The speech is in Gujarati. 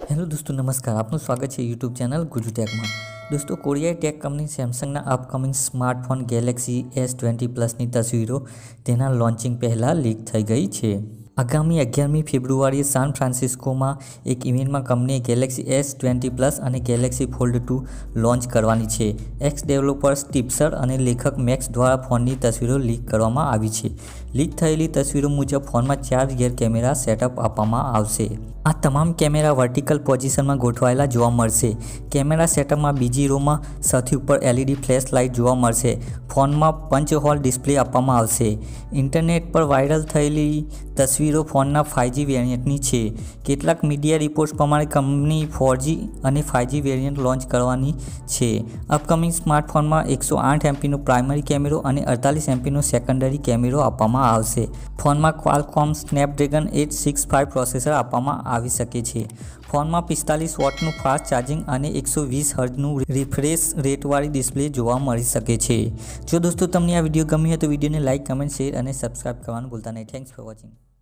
हेलो दोस्तों, नमस्कार। आपનું સ્વાગત છે YouTube ચેનલ ગુજુ ટેકમાં। दोस्तों, कोरियाई टेक कंपनी सैमसंगના અપકમિંગ સ્માર્ટફોન ગેલેક્સી S20 પ્લસની તસવીરો તેના લોન્ચિંગ પહેલાં લીક થઈ ગઈ છે। આગામી 11મી ફેબ્રુઆરીએ સાન ફ્રાન્સિસ્કોમાં એક ઇવેન્ટમાં કંપનીએ ગેલેક્સી S20 પ્લસ અને ગેલેક્સી ફોલ્ડ 2 લોન્ચ કરવાની છે। એક્સ ડેવલપર ટિપ્સર અને લેખક મેક્સ દ્વારા ફોનની તસવીરો લીક કરવામાં આવી છે। લીક થયેલી તસવીરો મુજબ ફોનમાં 4 રિયર કેમેરા સેટઅપ આપવામાં આવશે। આ તમામ કેમેરા વર્ટિકલ પોઝિશનમાં ગોઠવાયેલા જોવા મળશે। કેમેરા સેટઅપમાં બીજી રોમાં સૌથી ઉપર LED ફ્લેશ લાઇટ જોવા મળશે। ફોનમાં પંચ હોલ ડિસ્પ્લે આપવામાં આવશે। ઇન્ટરનેટ પર વાયરલ થયેલી તસવીરો ફોનના 5G વેરિયન્ટની છે। કેટલાક મીડિયા રિપોર્ટ્સ પ્રમાણે કંપની 4G અને 5G વેરિયન્ટ લોન્ચ કરવાની છે। અપકમિંગ સ્માર્ટફોનમાં 108 MPનો પ્રાઇમરી કેમેરો અને 48 MPનો સેકન્ડરી કેમેરો આપવામાં આવશે। ફોનમાં ક્વાલકોમ સ્નેપડ્રેગન 865 પ્રોસેસર આપવામાં આવી શકે છે। ફોનમાં 45 વોટનું ફાસ્ટ ચાર્જિંગ અને 120 હર્ટ્ઝનું રિફ્રેશ રેટવાળી ડિસ્પ્લે જોવા મળી શકે છે। જો દોસ્તો તમને આ વિડીયો ગમ્યો હોય તો વિડીયોને લાઇક, કમેન્ટ, શેર અને સબસ્ક્રાઇબ કરવાનું ભૂલતા નહીં। Thanks for watching.